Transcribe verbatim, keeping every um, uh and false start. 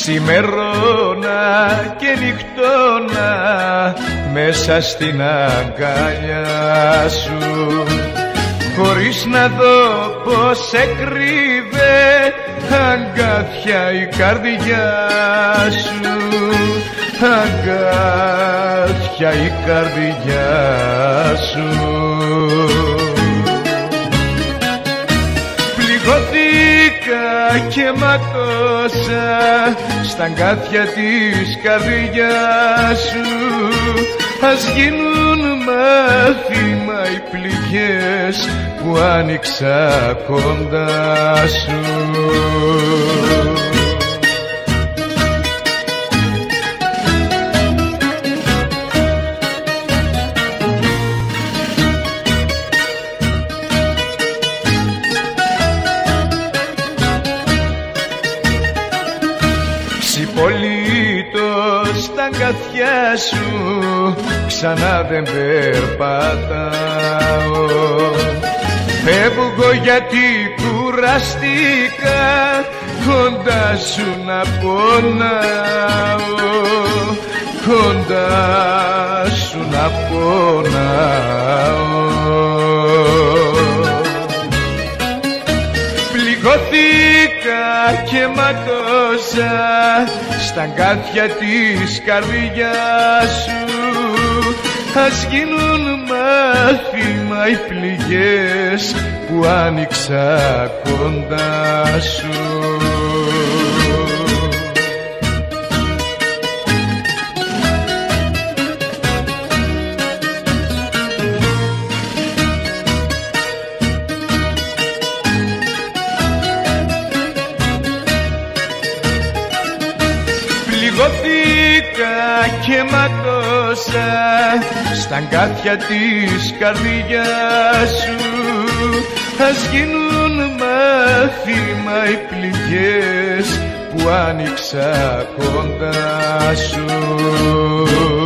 Ξημερώνα και νυχτώνα μέσα στην αγκαλιά σου, χωρίς να δω πως εκρύβε αγκάθια η καρδιά σου, αγκάθια η καρδιά σου. Πληγώθηκα και ματώσα στα αγκάθια της καρδιάς σου, ας γίνουν μάθημα οι πληγές που άνοιξα κοντά σου. Συμπολίτως στα αγκαθιά σου ξανά δεν περπατάω, φεύγω γιατί κουραστήκα κοντά σου να πονάω, κοντά σου να πονάω. Πληγώθηκα και ματώσα στα αγκάθια της καρδιάς σου, ας γίνουν μάθημα οι πληγές που άνοιξα κοντά σου. Πληγώθηκα και ματώσα στα αγκάθια της καρδιάς σου, ας γίνουν μάθημα οι πληγές που άνοιξα κοντά σου.